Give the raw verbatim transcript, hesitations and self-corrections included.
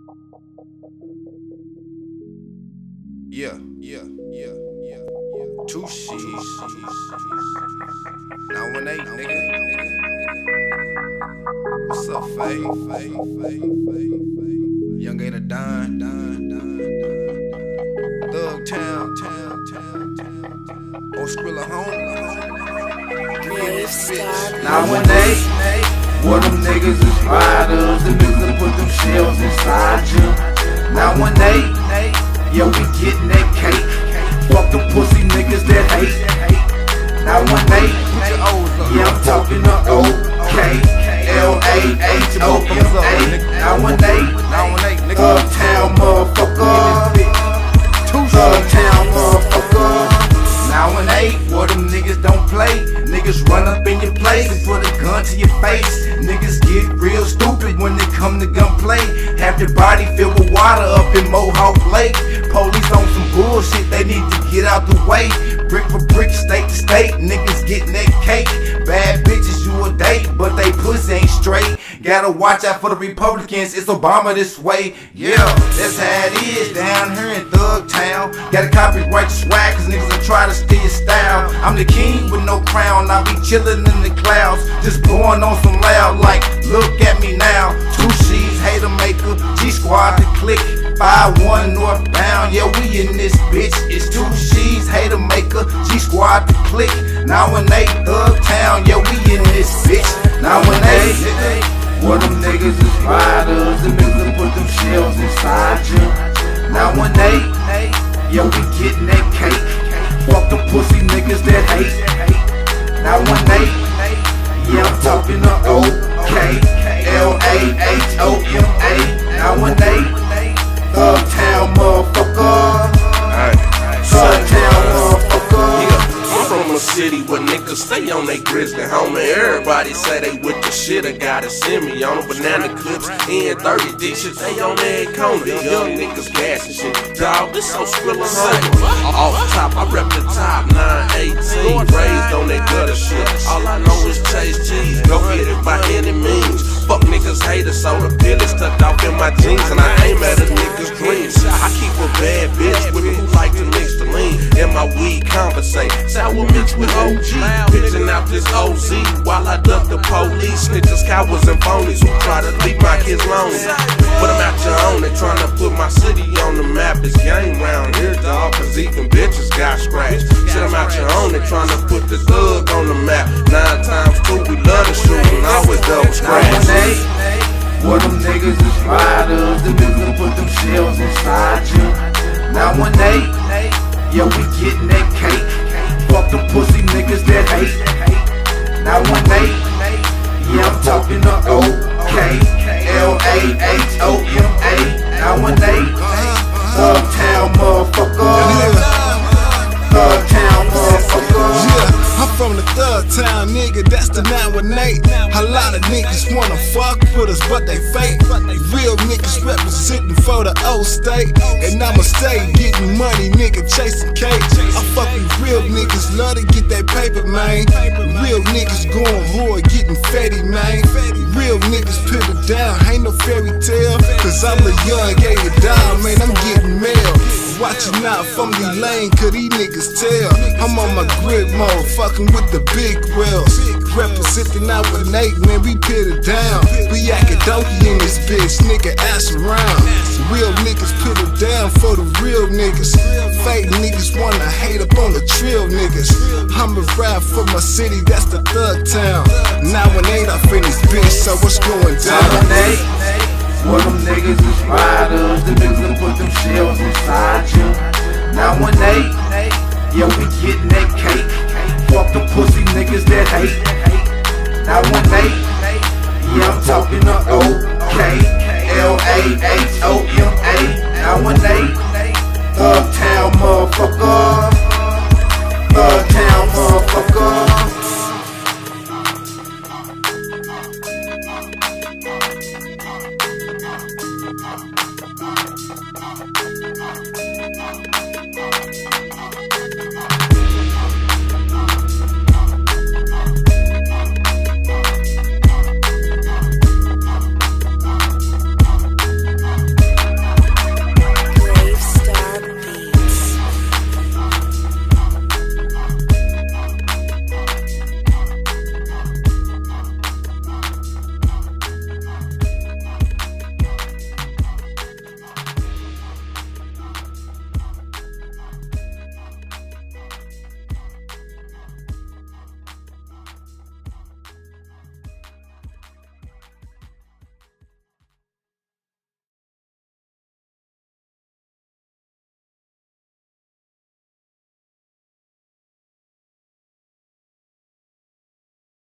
Yeah, yeah, yeah, yeah, yeah. Two sheets. Now when they, nigga. What's up, Faye? Faye, Faye, Faye, Faye. Young Gator Don, Don, Don, Don. Thug Town, Town, Town, Town. Oh, Skrilla home. Now when they, well them niggas is riders, the niggas that put them shells inside you. Now when they, yeah we getting that cake. Fuck them pussy niggas that hate. Now when they, yeah I'm talking to O K L A H O M A. Now when they, Thug Town motherfucker, Thug Town motherfucker. Now when they, well them niggas don't play. Niggas run up in your place and put a gun to your face. Niggas get real stupid when they come to gunplay. Have their body filled with water up in Mohawk Lake. Police on some bullshit, they need to get out the way. Brick for brick, state to state, niggas getting that cake. Bad bitches you a date, but they pussy ain't straight. Gotta watch out for the Republicans, it's Obama this way. Yeah, that's how it is down here in Thug Town. Gotta copyright the swag, cause niggas will try to steal your style. I'm the king with no crown, I be chillin' in the clouds. Just blowing on some loud like, look at me now. Two C's, hater maker, G-Squad the click. five one northbound, yeah we in this bitch. It's two C's, hater maker, G-Squad the click. Now when they Thug Town, yeah we in this bitch. Now when they, well them niggas is riders, the niggas that put them shells inside you. Now when they, yeah we getting that cake. Fuck them pussy niggas that hate. Now when they, yeah I'm talking to O K L A H O M A. Now when they, Thug Town motherfucker, Thug Town motherfucker. I'm from a city where niggas stay on they grizzly, homie. Everybody say they with the shit, I gotta send me on them. Banana clips and thirty dishes, they on every corner. Young niggas gas and shit, dawg, this so Skrilla home. Off the top, I rep the top, nine eighteen, raised on that gutter shit. All I know is chase cheese, go get it by any means. Fuck niggas haters, so the pill is tucked off in my jeans, and I aim at a nigga's dreams. I keep a bad bitch with me who like to mix the lean, and my weed conversate. Sour mixed with O G, pitching out this O Z while I duck the police. Snitches, cowards, and phonies who try to leave my kids lonely. But I'm out your own, they trying to put my city on the map. It's game round here, dawg, cause even bitches got scratched. Shit, I'm out your own, they trying to put the thug on the map. Nine times two, we love to shoot and always double scratch. Well them niggas is riders, the niggas that put them shells inside you. Now when they, yeah we getting that cake. Fuck them pussy niggas that hate. Now when they, yeah I'm talking to O K L A H O M A. Now when they, Thug Town motherfucker, Thug Town motherfucker. Yeah, I'm from the Thug Town, nigga, that's the nine one eight. A lot of niggas wanna fuck with us, but they fake. Real niggas representing for the old state, and I'ma stay getting money, nigga, chasing cake. I fuck with real niggas, love to get that paper, man. Real niggas going hard, getting fatty, man. Real niggas put it down, ain't no fairy tale. Cause I'm a young gator dog, man, I'm getting mail. Watching out from the lane, cause these niggas tell. I'm on my grid mode, fucking with the big wheels. Representing out with Nate, man, we put it down. We Akadoki in this bitch, nigga, ass around. Real niggas put it down for the real niggas. Fake niggas wanna hate up on the trill niggas. I'ma rap for my city, that's the Thug Town. Now when ain't up in this bitch, so what's going down? Well them niggas is riders, the niggas that put them shells inside you. Now when they, yeah we getting that cake. Fuck them pussy niggas that hate. Now when they, yeah I'm talking to O K L A H O M A. Now when they, Thug Town motherfucker, Thug Town motherfucker.